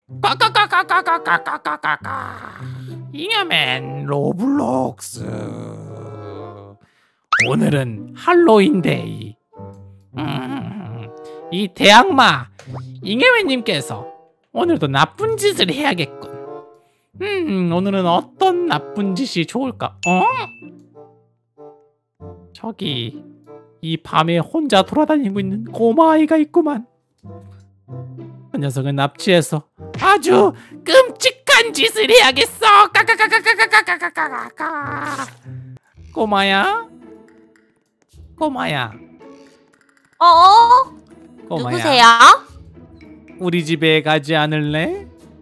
까까까까까까까까까까. 잉여맨 로블록스. 오늘은 할로윈데이. 이 대악마 잉여맨님께서 오늘도 나쁜 짓을 해야겠군. 오늘은 어떤 나쁜 짓이 좋을까? 저기 이 밤에 혼자 돌아다니고 있는 꼬마아이가 있구만. 그 녀석을 납치해서 아주 끔찍한 짓을 해야겠어. 까까까까까까까까까까. 꼬마야? 꼬마야. 꼬마야. 누구세요? 우리 집에 가지 않을래?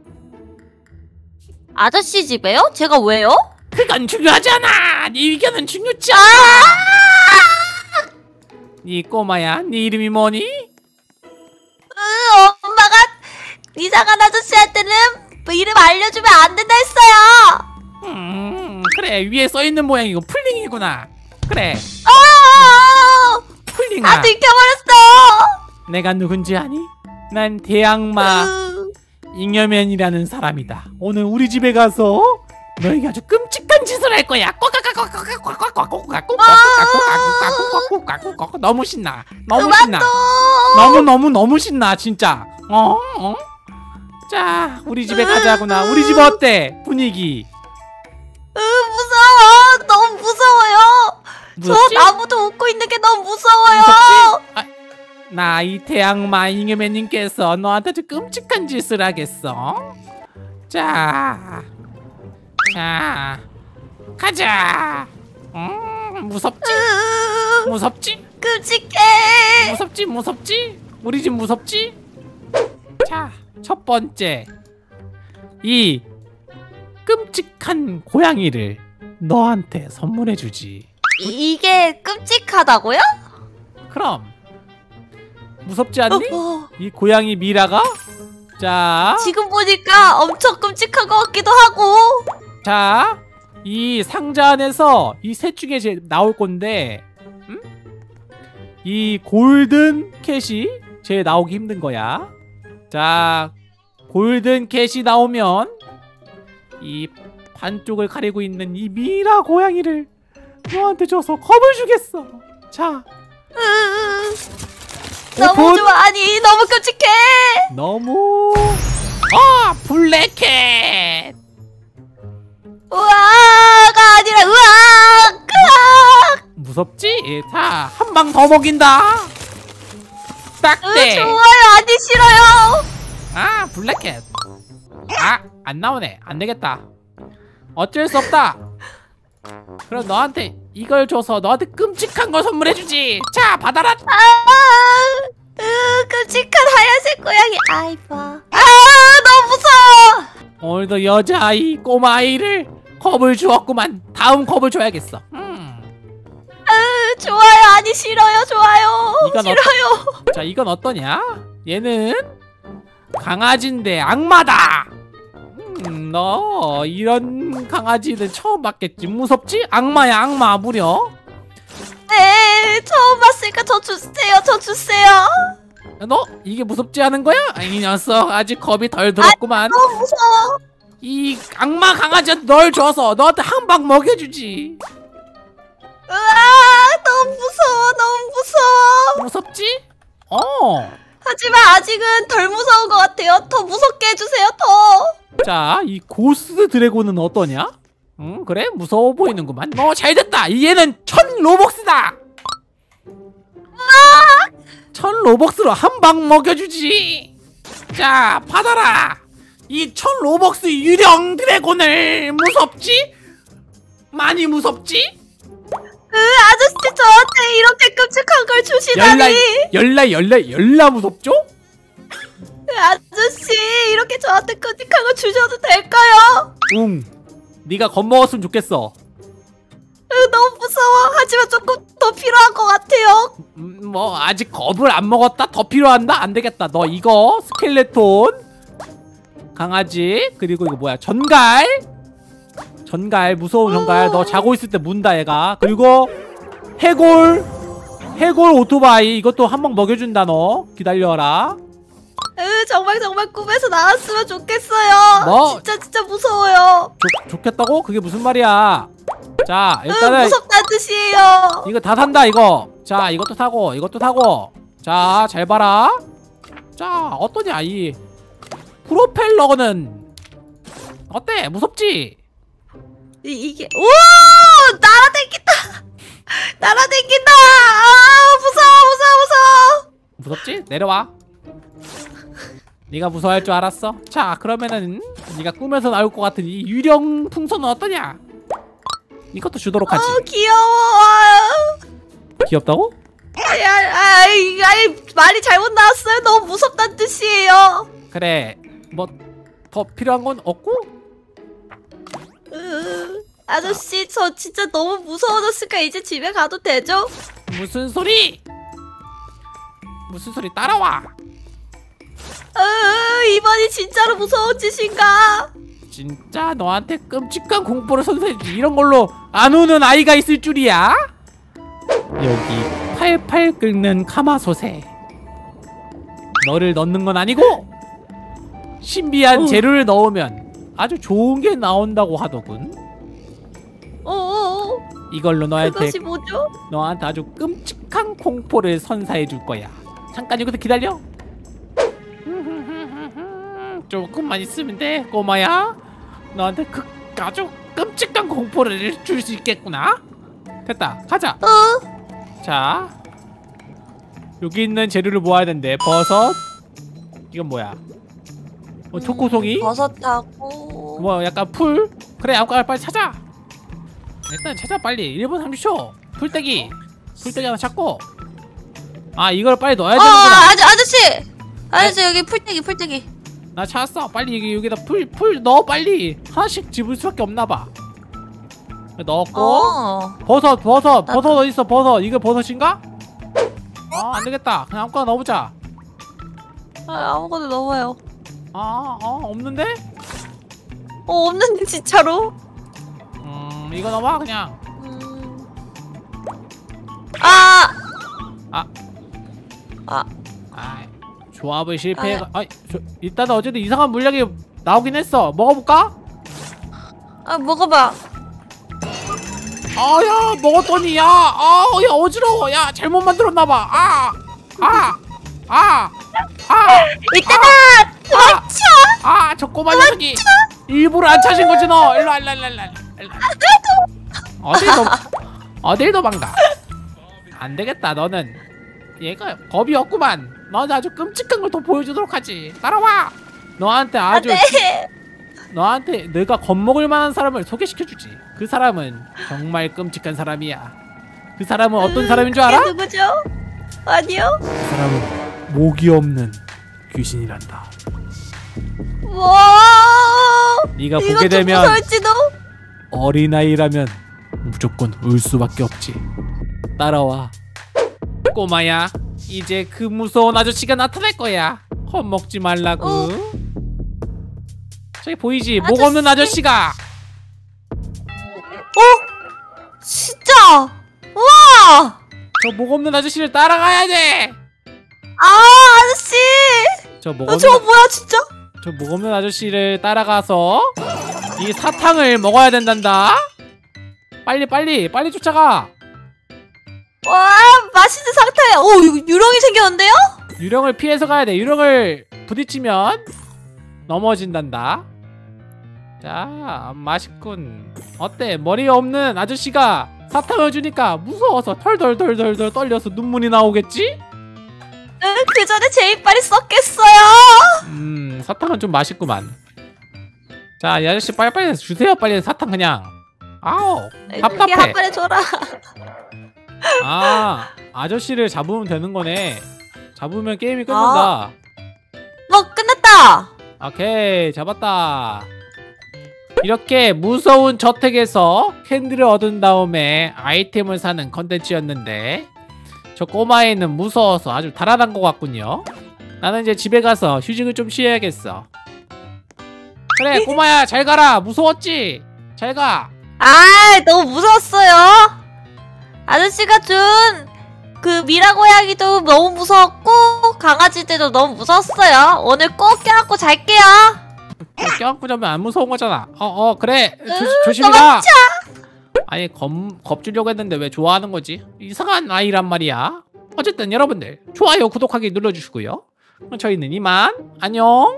아저씨 집에요? 제가 왜요? 그건 중요하잖아. 네 의견은 중요치 않아. 네 꼬마야, 네 이름이 뭐니? 엄마가 이상한 아저씨한테는 이름 알려주면 안 된다 했어요. 그래, 위에 써있는 모양이고 풀링이구나. 그래. 풀링아. 다 들켜버렸어. 내가 누군지 아니? 난 대악마 잉여맨이라는 사람이다. 오늘 우리 집에 가서 너에게 아주 끔찍한 짓을 할 거야. 너무 신나. 너무 신나. 너무 신나 진짜. 자, 우리 집에 가자구나. 우리 집 어때? 분위기. 무서워. 너무 무서워요. 무섭지? 저 나무도 웃고 있는 게 너무 무서워요. 나 이 대악마 잉여맨님께서 너한테 아주 끔찍한 짓을 하겠어. 자, 가자. 무섭지? 무섭지? 끔찍해. 무섭지? 우리 집 무섭지? 자, 첫 번째, 이 끔찍한 고양이를 너한테 선물해주지. 이게 끔찍하다고요? 그럼 무섭지 않니? 이 고양이 미라가? 자, 지금 보니까 엄청 끔찍한 것 같기도 하고. 자, 이 상자 안에서 이 셋 중에 나올 건데, 이 골든 캣이 제일 나오기 힘든 거야. 자, 골든 캣이 나오면 이 반쪽을 가리고 있는 이 미라 고양이를 너한테 줘서 겁을 주겠어. 자, 너무 좋아. 아니, 너무 끔찍해. 너무 블랙캣. 우와가 아니라 우악. 무섭지? 자, 한 방 더 먹인다. 딱대. 좋아요. 아니, 싫어요. 블랙캣. 안 나오네. 안 되겠다. 어쩔 수 없다. 그럼 너한테 이걸 줘서 너한테 끔찍한 걸 선물해주지. 자, 받아라. 끔찍한 하얀색 고양이. 아이고. 너무 무서워. 오늘도 여자아이 꼬마아이를 겁을 주었구만. 다음 겁을 줘야겠어. 좋아요. 아니, 싫어요. 좋아요. 이건 싫어요. 자, 이건 어떠냐? 얘는 강아지인데 악마다. 너 이런 강아지는 처음 봤겠지. 무섭지? 악마야, 악마 무려. 네, 처음 봤으니까 저 주세요. 저 주세요. 너 이게 무섭지 않은 거야? 이 녀석 아직 겁이 덜 들었구만. 너무 무서워. 이 악마 강아지한테 널 줘서 너한테 한 방 먹여주지. 으아, 너무 무서워. 너무 무서워. 무섭지? 하지만 아직은 덜 무서운 것 같아요. 더 무섭게 해주세요. 더. 자, 이 고스 드래곤은 어떠냐? 그래? 무서워 보이는구만. 잘됐다. 얘는 1000 로벅스다. 1000 로벅스로 한 방 먹여주지. 자, 받아라. 이 1000 로벅스 유령 드래곤을. 무섭지? 많이 무섭지? 아저씨 저한테 이렇게 끔찍한 걸 주시다니. 열라 무섭죠? 아저씨 이렇게 저한테 끔찍한 거 주셔도 될까요? 네가 겁먹었으면 좋겠어. 너무 무서워. 하지만 조금 더 필요한 것 같아요. 뭐 아직 겁을 안 먹었다? 더 필요한다? 안 되겠다. 너 이거 스켈레톤 강아지, 그리고 이거 뭐야, 전갈, 무서운 전갈. 너 자고 있을 때 문다 얘가. 그리고 해골 오토바이, 이것도 한 방 먹여준다. 너 기다려라. 정말 꿈에서 나왔으면 좋겠어요. 뭐? 진짜 무서워요. 좋겠다고? 그게 무슨 말이야? 자, 일단은 무섭다는 뜻이에요. 이거 다 산다 이거. 자, 이것도 타고 이것도 타고. 자, 잘 봐라. 자, 어떠냐 이 프로펠러는. 어때? 무섭지? 이게 오 날아다닌다. 날아다닌다. 아 무서워. 무섭지? 내려와. 네가 무서워할 줄 알았어? 자, 그러면은 네가 꿈에서 나올 것 같은 이 유령 풍선은 어떠냐? 이것도 주도록 하지. 귀여워. 귀엽다고? 아이 말이 잘못 나왔어요. 너무 무섭다는 뜻이에요. 그래. 뭐 더 필요한 건 없고? 아저씨 저 진짜 너무 무서워졌으니까 이제 집에 가도 되죠? 무슨 소리? 무슨 소리? 따라와. 이번이 진짜로 무서워지신가? 진짜 너한테 끔찍한 공포를 선사해주지. 이런 걸로 안 오는 아이가 있을 줄이야? 여기 팔팔 끓는 가마솥에 너를 넣는 건 아니고 신비한 재료를 넣으면 아주 좋은 게 나온다고 하더군. 이걸로 그것이 뭐죠? 너한테 아주 끔찍한 공포를 선사해줄 거야. 잠깐 여기서 기다려. 조금만 있으면 돼 꼬마야. 너한테 아주 끔찍한 공포를 줄 수 있겠구나. 됐다, 가자. 자, 여기 있는 재료를 모아야 된대. 버섯. 이건 뭐야? 초코송이. 버섯하고 뭐 약간 풀. 그래, 아무거나 빨리 찾아. 일단 찾아 빨리. 1분 30초. 풀떼기 하나 찾고. 아, 이걸 빨리 넣어야 되는구나. 아저씨 여기 풀떼기. 나 찾았어. 빨리 여기다 풀 넣어 빨리. 하나씩 집을 수밖에 없나봐. 넣었고. 버섯 어디 있어? 버섯. 이거 버섯인가? 아, 안되겠다. 그냥 아무거나 넣어보자. 아무거나 넣어요. 없는데? 없는데 진짜로? 이거 넣어봐 그냥. 조합을 실패해가. 일단은 어쨌든 이상한 물약이 나오긴 했어. 먹어볼까? 먹어봐. 야, 먹었더니 야 어지러워. 야, 잘못 만들었나봐. 이따가 도망쳐. 저 꼬마 녀석이 일부러 안 찾은 거지. 너 일로 어딜 도망가. 안 되겠다. 너는 얘가 겁이 없구만. 너는 아주 끔찍한 걸 더 보여주도록 하지. 따라와. 너한테 내가 겁먹을 만한 사람을 소개시켜주지. 그 사람은 정말 끔찍한 사람이야. 그 사람은 어떤 사람인 줄 알아? 누구죠? 아니요. 그 사람은 목이 없는 귀신이란다. 와. 네가 보게 되면 무서울지도. 어린아이라면 무조건 울 수밖에 없지. 따라와. 꼬마야, 이제 그 무서운 아저씨가 나타날 거야. 겁먹지 말라고. 저기 보이지? 목 없는 아저씨가. 진짜. 우와. 저 목 없는 아저씨를 따라가야 돼. 아저씨. 저 목 뭐야 진짜? 저 목 없는 아저씨를 따라가서 이 사탕을 먹어야 된단다. 빨리 쫓아가. 와, 맛있는 사탕. 유령이 생겼는데요? 유령을 피해서 가야 돼. 유령을 부딪히면 넘어진단다. 자, 맛있군. 어때? 머리 없는 아저씨가 사탕을 주니까 무서워서 덜덜덜덜 떨려서 눈물이 나오겠지? 그 전에 제 이빨이 썩겠어요. 사탕은 좀 맛있구만. 자, 이 아저씨 빨리 주세요. 빨리 사탕 그냥. 답답해. 한 번에 줘라. 아저씨를 잡으면 되는 거네. 잡으면 게임이 끝난다. 끝났다. 오케이, 잡았다. 이렇게 무서운 저택에서 캔디를 얻은 다음에 아이템을 사는 컨텐츠였는데, 저 꼬마애는 무서워서 아주 달아난 것 같군요. 나는 이제 집에 가서 휴식을 좀 쉬어야겠어. 그래, 꼬마야, 잘 가라. 무서웠지? 잘 가. 너무 무서웠어요. 아저씨가 준 그 미라 고양이도 너무 무서웠고 강아지들도 너무 무서웠어요. 오늘 꼭 껴안고 잘게요. 껴안고 자면 안 무서운 거잖아. 그래. 조심히 가. 아니 겁주려고 했는데 왜 좋아하는 거지? 이상한 아이란 말이야. 어쨌든 여러분들 좋아요 구독하기 눌러주시고요. 저희는 이만 안녕.